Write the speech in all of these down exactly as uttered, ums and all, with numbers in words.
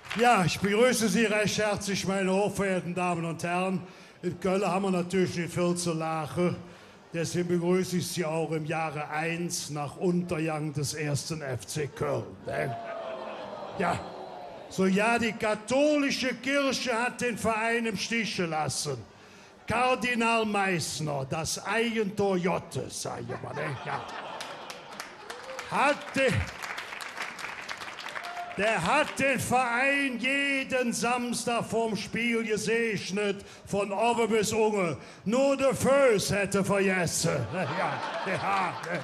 Ja, ich begrüße Sie recht herzlich, meine hochverehrten Damen und Herren. In Köln haben wir natürlich nicht viel zu lachen. Deswegen begrüße ich Sie auch im Jahre eins nach Untergang des ersten F C Köln. Ne? Ja, so ja, die katholische Kirche hat den Verein im Stich gelassen. Kardinal Meissner, das Eigentor Jottes, sag ich mal, ne? Ja. Hat den, der hat den Verein jeden Samstag vorm Spiel gesegnet, von oben bis unten. Nur der Föß hätte vergessen. Ja, ja, ne?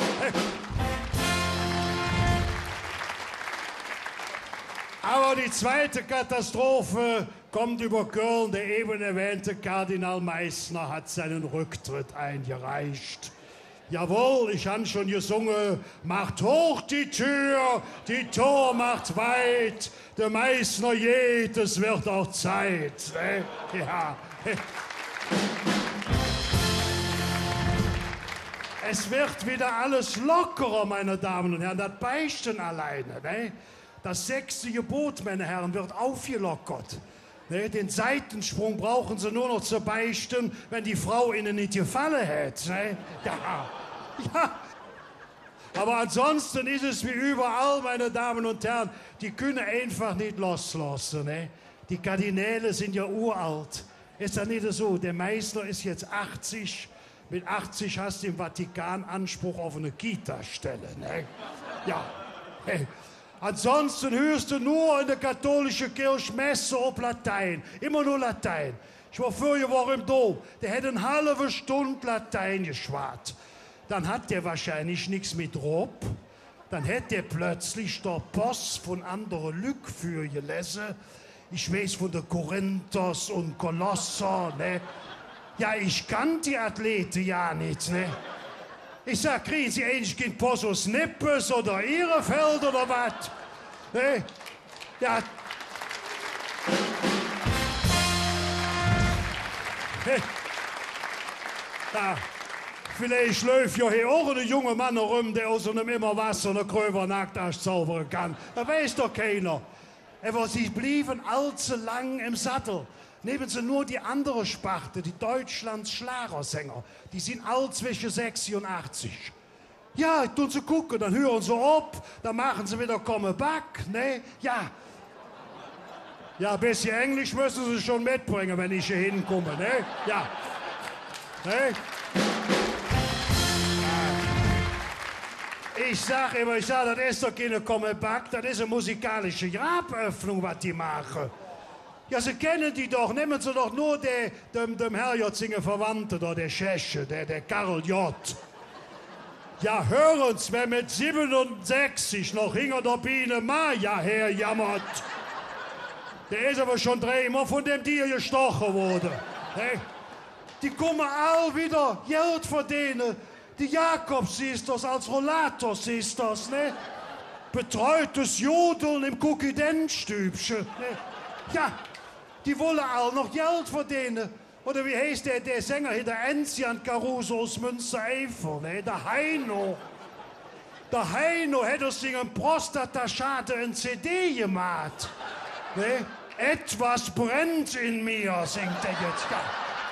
Aber die zweite Katastrophe kommt über Köln. Der eben erwähnte Kardinal Meissner hat seinen Rücktritt eingereicht. Jawohl, ich habe schon gesungen, macht hoch die Tür, die Tor macht weit, der Meissner geht, es wird auch Zeit. Ne? Ja. Es wird wieder alles lockerer, meine Damen und Herren, das Beichten alleine. Ne? Das sechste Gebot, meine Herren, wird aufgelockert. Ne, den Seitensprung brauchen sie nur noch zu beichten, wenn die Frau ihnen nicht gefallen hat. Ne? Ja. Ja. Aber ansonsten ist es wie überall, meine Damen und Herren, die können einfach nicht loslassen. Ne? Die Kardinäle sind ja uralt. Ist das nicht so? Der Meissner ist jetzt achtzig. Mit achtzig hast du im Vatikan Anspruch auf eine Kita-Stelle. Ne? Ja. Hey. Ansonsten hörst du nur in der katholischen Kirche Messe auf Latein. Immer nur Latein. Ich war vorige Woche im Dom. Der hätte eine halbe Stunde Latein geschwart. Dann hat der wahrscheinlich nichts mit Rob. Dann hätte der plötzlich der Post von anderen Lück für gelesen. Ich weiß von der Korinthos und Kolosser. Ne? Ja, ich kann die Athleten ja nicht. Ne? Ich sag, kriegen Sie eigentlich kein Posus Nippes oder Ihrefeld oder was? Ne? Ja. Ja. Vielleicht läuft ja hier auch ein junger Mann herum, der aus einem immer Wasser und Kröver nackt zaubern kann. Das weiß doch keiner. Aber sie blieben allzu lang im Sattel. Nehmen Sie nur die andere Sparte, die Deutschlands Schlagersänger. Die sind all zwischen sechzig und achtzig. Ja, tun Sie gucken, dann hören Sie ab, dann machen Sie wieder Comeback, ne? Ja. Ja, ein bisschen Englisch müssen Sie schon mitbringen, wenn ich hier hinkomme, ne? Ja. Ne? Ich sag immer, ich sag, das ist doch keine Comeback, das ist eine musikalische Graböffnung, was die machen. Ja, Sie kennen die doch. Nehmen Sie doch nur den, dem, dem Herrjotzinger Verwandten, da, der Tscheche, der, der Karl J. Ja, hören Sie, wer mit siebenundsechzig noch hinter der Biene Maya herjammert. Der ist aber schon dreimal von dem Tier gestochen worden. Hey. Die kommen all wieder Geld verdienen. Die Jakobs-Sisters als Rollator-Sisters, ne? Betreutes Jodeln im Kukidenzstübchen, ne? Ja. Die wollen all noch Geld verdienen. Oder wie heißt der, der Sänger hier, der Enzian Caruso aus Münster-Eifel, ne? Der Heino. Der Heino hat aus seinem Prostataschaden ein C D gemacht. Ne? Etwas brennt in mir, singt er jetzt. Ja.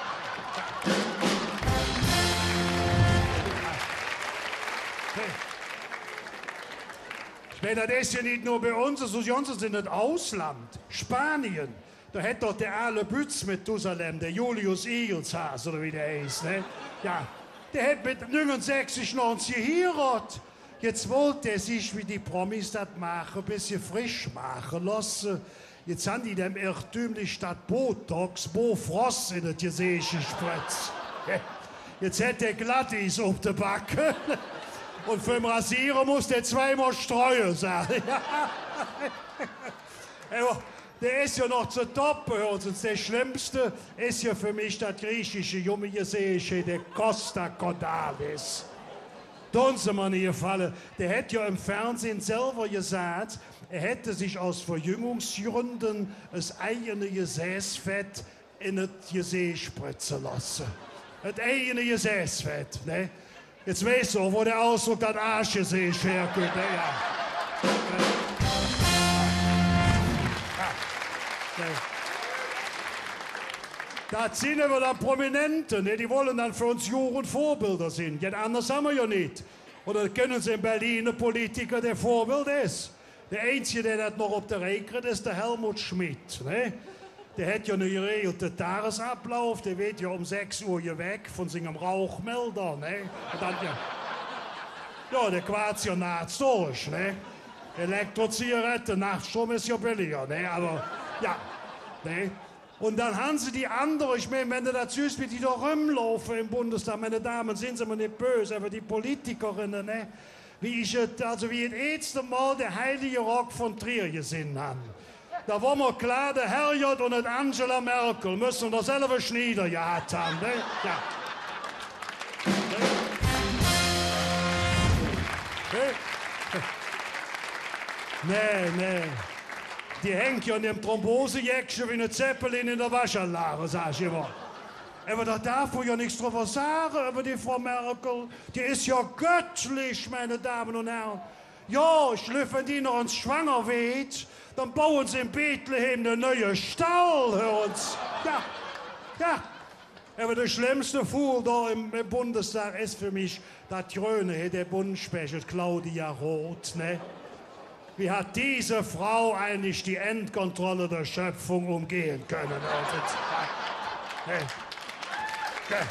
Ich meine, das ist ja nicht nur bei uns, das ist ja uns in das Ausland. Spanien. Da hätte doch der Aale Bütz mit Methusalem, der Julius Igelshas, oder wie der heißt, ne? Ja, der hätte mit neunundsechzig noch uns geheiratet. Jetzt wollte er sich, wie die Promis das machen, ein bisschen frisch machen lassen. Jetzt haben die dem irrtümlich statt Botox Bofrost in das Gesicht gespritzt. Jetzt hätte er Glattis auf der Backe. Und für den Rasierer muss der zweimal streuen, sagen. Der ist ja noch zu toppen. Und der Schlimmste ist ja für mich das griechische junge Gesesche, der Costa Cordalis. Tun Sie mir nicht gefallen. Der hätte ja im Fernsehen selber gesagt, er hätte sich aus Verjüngungsgründen das eigene Gesäßfett in das Gesäß spritzen lassen. Das eigene Gesäßfett, ne? Jetzt weißt du, wo der Ausdruck das Arschgesäß herkommt, ne? Ja. Ja. Nee. Da sind wir dann Prominente, ne? Die wollen dann für uns Jugend Vorbilder sein. Jetzt anders haben wir ja nicht. Oder können sie in Berlin einen Politiker, der Vorbild ist? Der Einzige, der das noch auf der Reihe kriegt, ist der Helmut Schmidt. Ne? Der hat ja einen geregelten Tagesablauf, der wird ja um sechs Uhr hier weg von seinem Rauchmelder. Ne? Und dann, ja, ja, der quatscht ja nachts durch. Ne? Elektrozigarette, Nachtstrom ist ja billiger. Ne? Aber ja, ne? Und dann haben sie die andere, ich meine, wenn du das süß wie die da rumlaufen im Bundestag, meine Damen, sind sie mir nicht böse, aber die Politikerinnen, ne? Wie ich es, also wie das erste Mal der heilige Rock von Trier gesehen habe. Da war mir klar, der Herrgott und die Angela Merkel müssen da selber Schnieder gehabt haben, ne? Ja. Nee, nee. Die hängt ja in dem Thrombosejäckchen wie eine Zeppelin in der Waschanlage, sag ich immer. Aber da darf man ja nichts drüber sagen über die Frau Merkel. Die ist ja göttlich, meine Damen und Herren. Ja, wenn die noch uns schwanger wird, dann bauen sie in Bethlehem einen neuen Stall, hören Sie. Ja, ja. Aber der schlimmste Fool da im, im Bundestag ist für mich das Grüne, der Bundspecher, Claudia Roth, ne? Wie hat diese Frau eigentlich die Endkontrolle der Schöpfung umgehen können? Also, hey. Hey.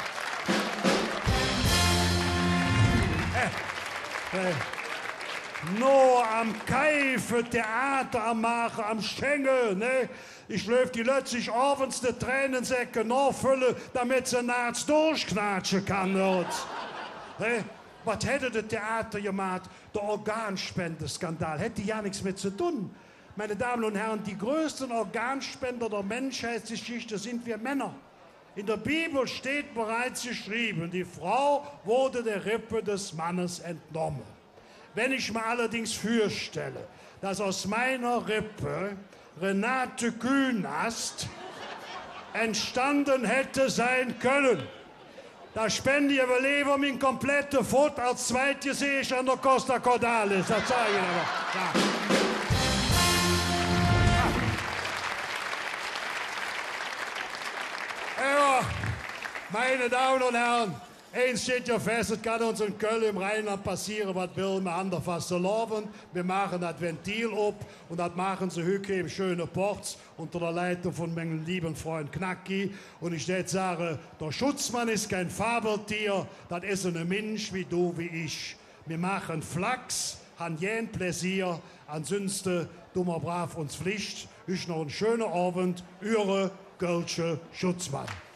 Hey. Hey. Nur am Keife, Theater am Machen, am Schengel, ne? Ich löf die letztlich abends die Tränensäcke nachfüllen, damit sie nachts durchknatschen kann. Ne? Was hätte das Theater gemacht? Der Organspendeskandal hätte ja nichts mit zu tun. Meine Damen und Herren, die größten Organspender der Menschheitsgeschichte sind wir Männer. In der Bibel steht bereits geschrieben, die Frau wurde der Rippe des Mannes entnommen. Wenn ich mir allerdings vorstelle, dass aus meiner Rippe Renate Künast entstanden hätte sein können, da spende ich aber lieber mein komplettes Foto als zweites sehe ich an der Costa Cordalis. Das zeige ich aber. Ja. Ja, meine Damen und Herren, eins steht ja fest, es kann uns in Köln im Rheinland passieren, was will man anders fast so laufen. Wir machen das Ventil ab und das machen sie heute im schönen Ports unter der Leitung von meinem lieben Freund Knacki. Und ich würde sagen, der Schutzmann ist kein Fabeltier, das ist ein Mensch wie du, wie ich. Wir machen Flachs, haben jeden Pläsier, ansonsten dummer brav uns Pflicht. Ist noch ein schöner Abend, Ihre Kölsche Schutzmann.